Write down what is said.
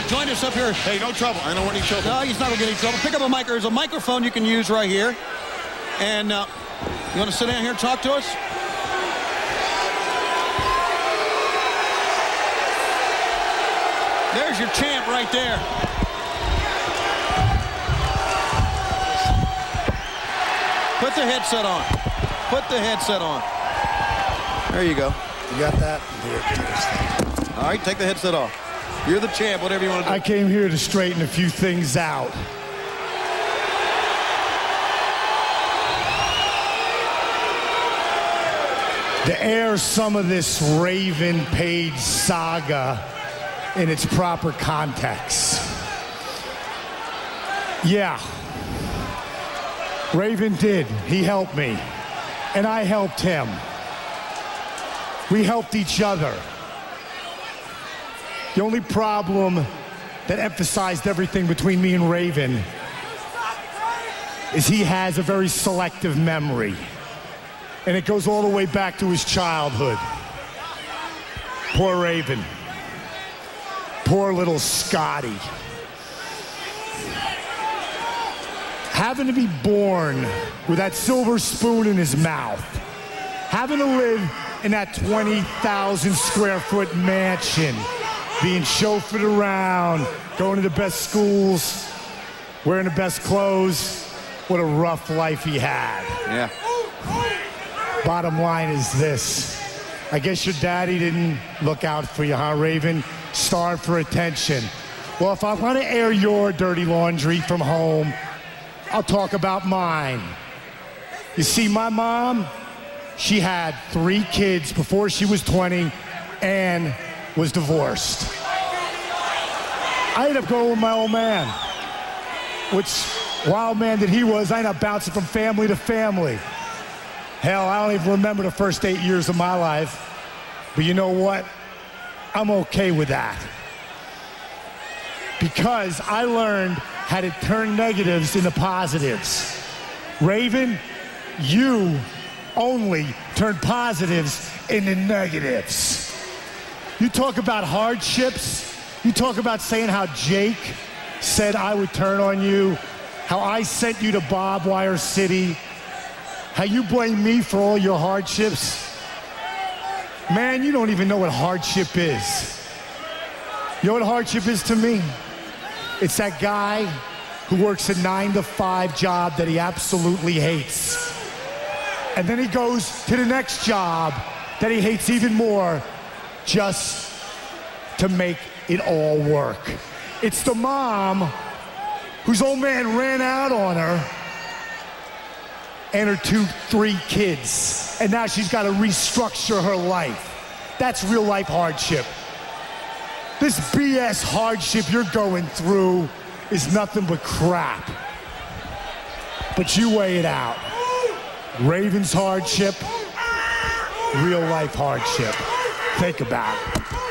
join us up here. Hey, no trouble. I don't want any trouble. No, he's not going to get any trouble. Pick up a mic. There's a microphone you can use right here. And you want to sit down here and talk to us? There's your champ right there. Put the headset on. Put the headset on. There you go. You got that? Here. All right, take the headset off. You're the champ, whatever you want to do. I came here to straighten a few things out. To air some of this Raven Page saga in its proper context. Yeah. Raven did. He helped me. And I helped him. We helped each other. The only problem that emphasized everything between me and Raven is he has a very selective memory. And it goes all the way back to his childhood. Poor Raven. Poor little Scotty. Having to be born with that silver spoon in his mouth. Having to live in that 20,000 square foot mansion. Being chauffeured around, going to the best schools, wearing the best clothes. What a rough life he had. Yeah. Bottom line is this. I guess your daddy didn't look out for you, huh, Raven? Starved for attention. Well, if I want to air your dirty laundry from home, I'll talk about mine. You see, my mom, she had 3 kids before she was 20 and was divorced. I ended up going with my old man, which, wild man that he was, I ended up bouncing from family to family. Hell, I don't even remember the first 8 years of my life, but you know what? I'm okay with that. Because I learned how to turn negatives into positives. Raven, you only turn positives into negatives. You talk about hardships. You talk about saying how Jake said I would turn on you, how I sent you to Barbed Wire City, how you blame me for all your hardships. Man, you don't even know what hardship is. You know what hardship is to me? It's that guy who works a 9-to-5 job that he absolutely hates. And then he goes to the next job that he hates even more, just to make it all work. It's the mom whose old man ran out on her and her 3 kids. And now she's got to restructure her life. That's real life hardship. This BS hardship you're going through is nothing but crap. But you weigh it out. Raven's hardship, real life hardship. Think about it.